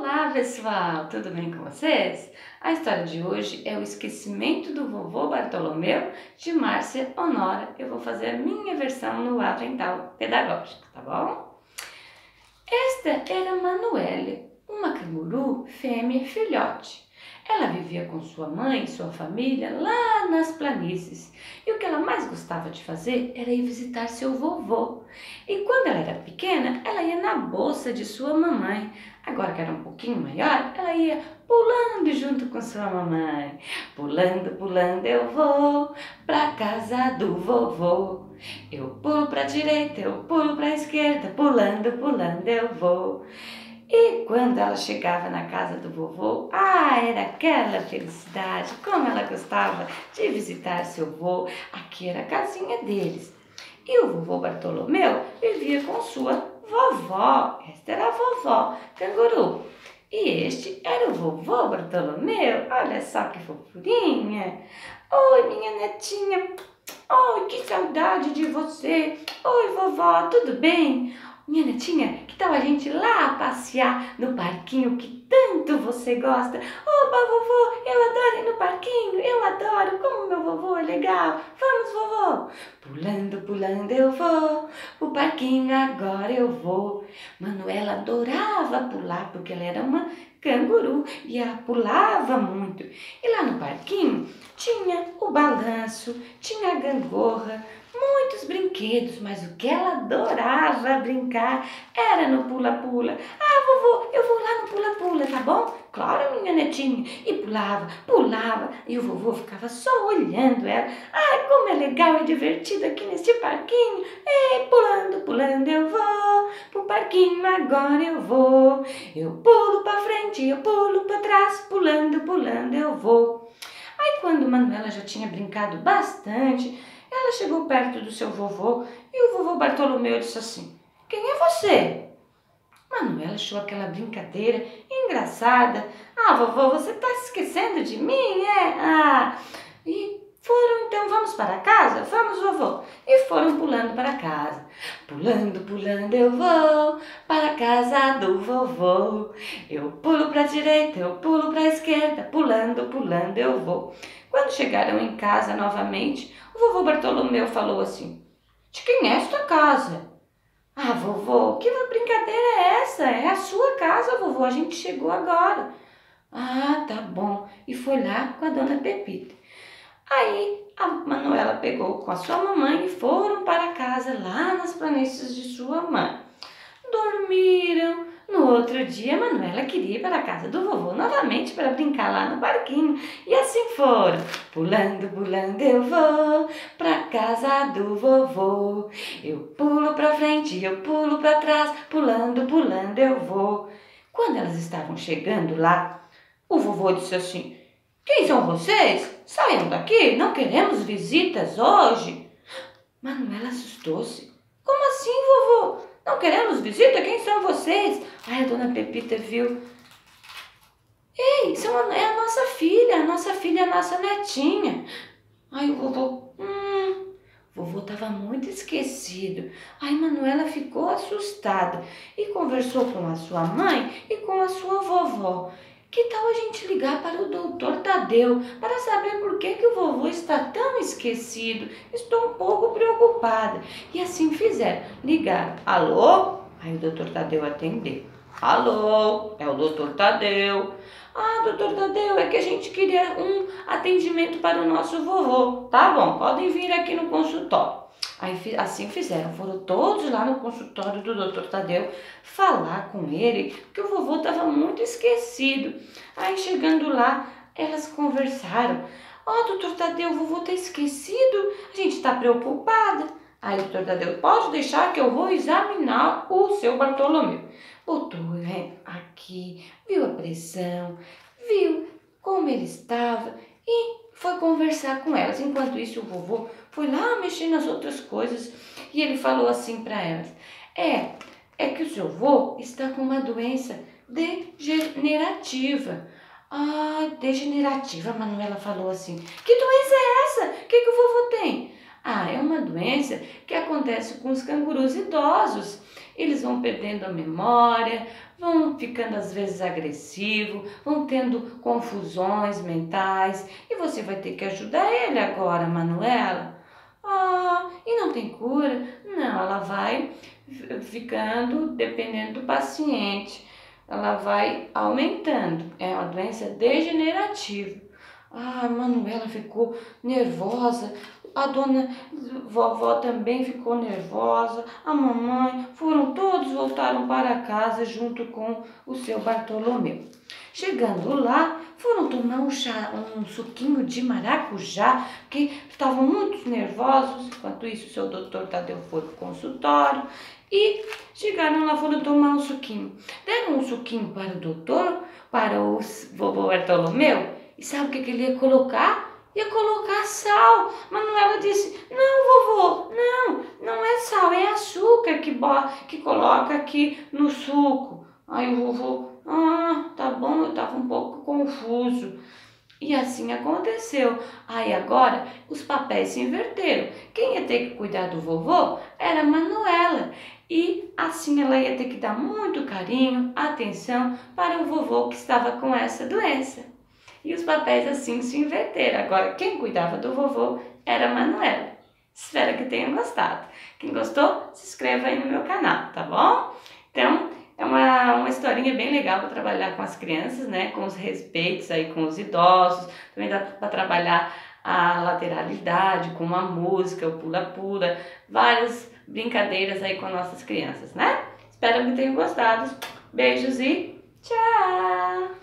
Olá pessoal, tudo bem com vocês? A história de hoje é o esquecimento do vovô Bartolomeu de Márcia Honora. Eu vou fazer a minha versão no avental pedagógico, tá bom? Esta era Manuele, uma canguru fêmea filhote. Ela vivia com sua mãe e sua família lá nas planícies. E o que ela mais gostava de fazer era ir visitar seu vovô. E quando ela era pequena, ela ia na bolsa de sua mamãe. Agora que era um pouquinho maior, ela ia pulando junto com sua mamãe. Pulando, pulando eu vou pra casa do vovô. Eu pulo pra direita, eu pulo pra esquerda, pulando, pulando eu vou. E quando ela chegava na casa do vovô, era aquela felicidade, como ela gostava de visitar seu avô. Aqui era a casinha deles. E o vovô Bartolomeu vivia com sua vovó. Esta era a vovó canguru. E este era o vovô Bartolomeu. Olha só que fofurinha. Oi, minha netinha. Oi, que saudade de você. Oi, vovó, tudo bem? Minha netinha, que tal a gente lá passear no parquinho que tanto você gosta? Oba, vovô, eu adoro ir no parquinho, eu adoro, como meu vovô é legal. Vamos, vovô. Pulando, pulando eu vou, o parquinho agora eu vou. Manuela adorava pular porque ela era uma canguru e ela pulava muito. E lá no parquinho tinha o balanço, tinha a gangorra, muitos brinquedos, mas o que ela adorava brincar era no pula-pula. Vovô, eu vou lá no pula-pula, tá bom? Claro, minha netinha. E pulava, pulava, e o vovô ficava só olhando ela. Como é legal e divertido aqui neste parquinho. Pulando, pulando eu vou, pro parquinho agora eu vou. Eu pulo pra frente, eu pulo pra trás, pulando, pulando eu vou. Quando Manuela já tinha brincado bastante, ela chegou perto do seu vovô e o vovô Bartolomeu disse assim: "Quem é você?" Manuela achou aquela brincadeira engraçada. Vovô, você está se esquecendo de mim, é? E foram, então, vamos para casa? Vamos, vovô. E foram pulando para casa. Pulando, pulando eu vou para a casa do vovô. Eu pulo para a direita, eu pulo para a esquerda, pulando, pulando eu vou. Quando chegaram em casa novamente, o vovô Bartolomeu falou assim: "De quem é esta casa?" Vovô, que brincadeira é essa? É a sua casa, vovô, a gente chegou agora. Tá bom. E foi lá com a dona Pepita. Aí a Manuela pegou com a sua mamãe e foram para casa lá nas planícies de sua mãe. Dormiram. No outro dia, Manuela queria ir para a casa do vovô novamente para brincar lá no parquinho. E assim foram. Pulando, pulando eu vou para a casa do vovô. Eu pulo para frente, eu pulo para trás, pulando, pulando eu vou. Quando elas estavam chegando lá, o vovô disse assim: "Quem são vocês? Saiam daqui, não queremos visitas hoje." Manuela assustou-se. "Como assim, vovô? Não queremos visita? Quem são vocês?" A dona Pepita viu. "Ei, é a nossa filha, a nossa netinha." O vovô estava muito esquecido. Manuela ficou assustada e conversou com a sua mãe e com a sua vovó. "Que tal a gente ligar para o doutor Tadeu para saber por que o vovô está tão esquecido? Estou um pouco preocupada." E assim fizeram. Ligaram. "Alô?" Aí o doutor Tadeu atendeu. "Alô, é o doutor Tadeu." "Doutor Tadeu, é que a gente queria um atendimento para o nosso vovô." "Tá bom, podem vir aqui no consultório." Assim fizeram, foram todos lá no consultório do doutor Tadeu falar com ele, porque o vovô estava muito esquecido. Chegando lá, elas conversaram. "Doutor Tadeu, o vovô está esquecido, a gente está preocupada." O doutor Tadeu: "Pode deixar que eu vou examinar o seu Bartolomeu." Botou aqui, viu a pressão, viu como ele estava e foi conversar com elas. Enquanto isso, o vovô foi lá mexer nas outras coisas e ele falou assim para elas: É que o seu avô está com uma doença degenerativa." Degenerativa, a Manuela falou assim. "Que doença é essa? O que o vovô tem?" É uma doença que acontece com os cangurus idosos. eles vão perdendo a memória, vão ficando às vezes agressivos, vão tendo confusões mentais e você vai ter que ajudar ele agora, Manuela. Ah, e não tem cura? Não, ela vai ficando dependendo do paciente, ela vai aumentando, é uma doença degenerativa. Ah, a Manuela ficou nervosa, a dona vovó também ficou nervosa, a mamãe, todos voltaram para casa junto com o seu Bartolomeu. Chegando lá, foram tomar um suquinho de maracujá, porque estavam muito nervosos. Enquanto isso, o seu doutor Tadeu foi para o consultório e chegaram lá, foram tomar um suquinho. Deram um suquinho para o doutor, para o vovô Bartolomeu, e sabe o que ele ia colocar? Ia colocar sal. Manuela disse: não, vovô, não é sal, é açúcar que coloca aqui no suco. Aí o vovô, tá bom, eu estava um pouco confuso. E assim aconteceu. Aí agora os papéis se inverteram. Quem ia ter que cuidar do vovô era a Manuela. E assim ela ia ter que dar muito carinho, atenção para o vovô que estava com essa doença. E os papéis assim se inverteram. Agora quem cuidava do vovô era a Manuela. Espero que tenham gostado. Quem gostou, se inscreva aí no meu canal, tá bom? Então, é uma historinha bem legal para trabalhar com as crianças, né? Com os respeitos aí com os idosos. Também dá para trabalhar a lateralidade com a música, o pula-pula. Várias brincadeiras aí com nossas crianças, né? Espero que tenham gostado. Beijos e tchau!